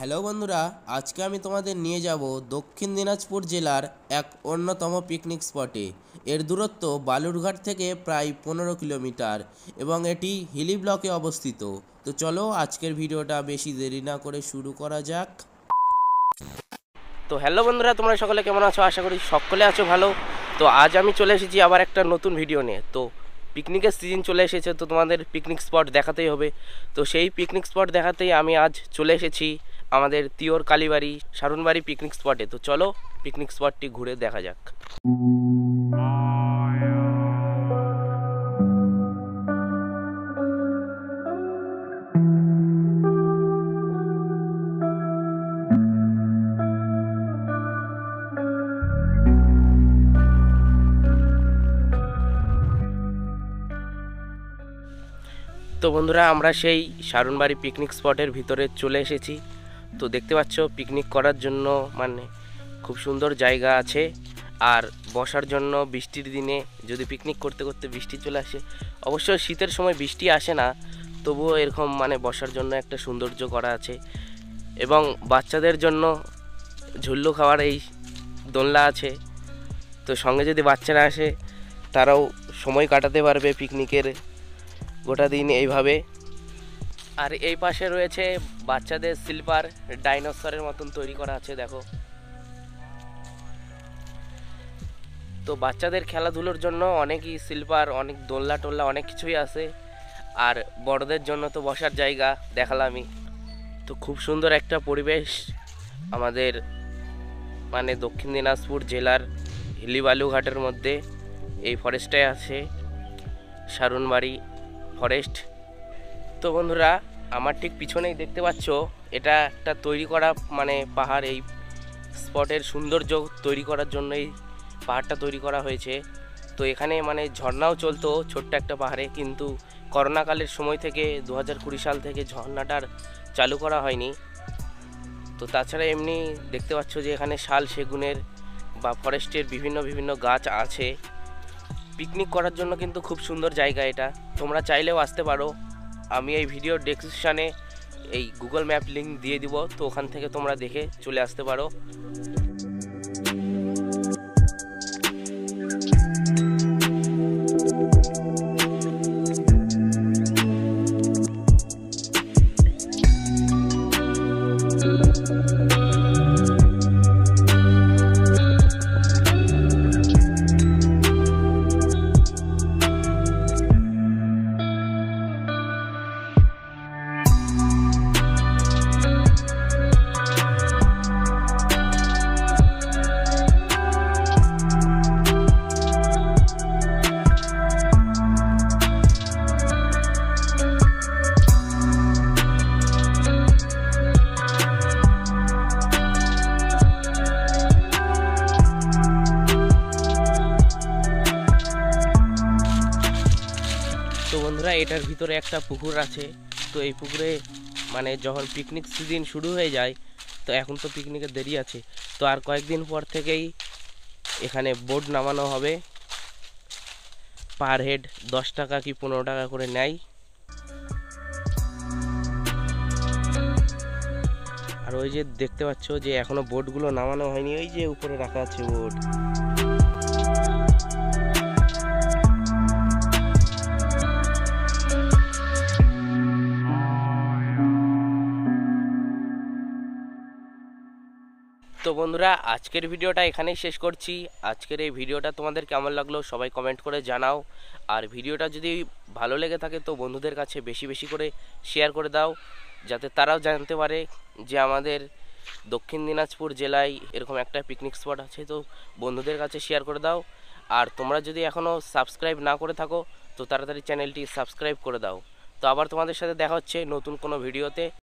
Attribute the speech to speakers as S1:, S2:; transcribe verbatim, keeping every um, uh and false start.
S1: Hello বন্ধুরা, আজকে আমি তোমাদের নিয়ে যাব দক্ষিণ দিনাজপুর জেলার এক অন্যতম পিকনিক স্পটে। এর দূরত্ব বালুরঘাট থেকে প্রায় পনেরো কিলোমিটার এবং এটি হিলি ব্লকে অবস্থিত। তো চলো আজকের ভিডিওটা বেশি দেরি না করে শুরু করা যাক। তো হ্যালো বন্ধুরা, তোমরা সকলে কেমন আছো? আশা করি সকলে আছো ভালো। তো আজ আমি চলে এসেছি আবার একটা নতুন ভিডিও নিয়ে। তো পিকনিকের সিজন চলে এসেছে, তো তোমাদের পিকনিক স্পট দেখাতেই হবে। তো সেই পিকনিক স্পট দেখাতেই আমি আজ চলে এসেছি আমাদের তিওর কালীবাড়ি সারুনবাড়ি পিকনিক স্পটে। তো চলো পিকনিক স্পটটি ঘুরে দেখা যাক। তো বন্ধুরা, আমরা সেই সারুনবাড়ি পিকনিক স্পটের ভিতরে চলে এসেছি। তো দেখতে পাচ্ছ পিকনিক করার জন্য মানে খুব সুন্দর জায়গা আছে। আর বসার জন্য বৃষ্টির দিনে যদি পিকনিক করতে করতে বৃষ্টি চলে আসে, অবশ্য শীতের সময় বৃষ্টি আসে না, তবুও এরকম মানে বসার জন্য একটা সৌন্দর্য করা আছে। এবং বাচ্চাদের জন্য ঝুল্লু খাওয়ার এই দোলনা আছে। তো সঙ্গে যদি বাচ্চারা আসে তারাও সময় কাটাতে পারবে পিকনিকের গোটা দিন এইভাবে। আর এই পাশে রয়েছে বাচ্চাদের স্লিপার, ডাইনোসরের মতন তৈরি করা আছে, দেখো। তো বাচ্চাদের খেলাধুলোর জন্য অনেকই স্লিপার, অনেক দোলনা টোল্লা অনেক কিছুই আছে। আর বড়দের জন্য তো বসার জায়গা দেখালামই। তো খুব সুন্দর একটা পরিবেশ আমাদের মানে দক্ষিণ দিনাজপুর জেলার হিলি বালুঘাটের মধ্যে এই ফরেস্টটাই আছে, সারুনবাড়ি ফরেস্ট। তো বন্ধুরা, আমার ঠিক পিছনেই দেখতে পাচ্ছ এটা একটা তৈরি করা মানে পাহাড়। এই স্পটের সৌন্দর্য তৈরি করার জন্য এই পাহাড়টা তৈরি করা হয়েছে। তো এখানে মানে ঝর্ণাও চলতো ছোট্ট একটা পাহাড়ে, কিন্তু করোনাকালের সময় থেকে দু হাজার কুড়ি সাল থেকে ঝর্ণাটার চালু করা হয়নি। তো তাছাড়া এমনি দেখতে পাচ্ছ যে এখানে শাল, সেগুনের বা ফরেস্টের বিভিন্ন বিভিন্ন গাছ আছে। পিকনিক করার জন্য কিন্তু খুব সুন্দর জায়গা এটা, তোমরা চাইলেও আসতে পারো। আমি এই ভিডিওর ডেসক্রিপশানে এই গুগল ম্যাপ লিঙ্ক দিয়ে দিব, তো ওখান থেকে তোমরা দেখে চলে আসতে পারো। তো বন্ধুরা, এটার ভিতরে একটা পুকুর আছে। তো এই পুকুরে মানে যখন পিকনিক সিজন শুরু হয়ে যায়, তো এখন তো পিকনিকের দেরি আছে, তো আর কয়েকদিন পর থেকেই এখানে বোট নামানো হবে। পার হেড দশ টাকা কি পনেরো টাকা করে নেয়। আর ওই যে দেখতে পাচ্ছ যে এখনো বোটগুলো নামানো হয়নি, ওই যে উপরে রাখা আছে বোট। তো বন্ধুরা, আজকের ভিডিওটা এখানেই শেষ করছি। আজকের এই ভিডিওটা তোমাদের কেমন লাগলো সবাই কমেন্ট করে জানাও। আর ভিডিওটা যদি ভালো লেগে থাকে তো বন্ধুদের কাছে বেশি বেশি করে শেয়ার করে দাও, যাতে তারাও জানতে পারে যে আমাদের দক্ষিণ দিনাজপুর জেলায় এরকম একটা পিকনিক স্পট আছে। তো বন্ধুদের কাছে শেয়ার করে দাও। আর তোমরা যদি এখনও সাবস্ক্রাইব না করে থাকো তো তাড়াতাড়ি চ্যানেলটি সাবস্ক্রাইব করে দাও। তো আবার তোমাদের সাথে দেখা হচ্ছে নতুন কোনো ভিডিওতে।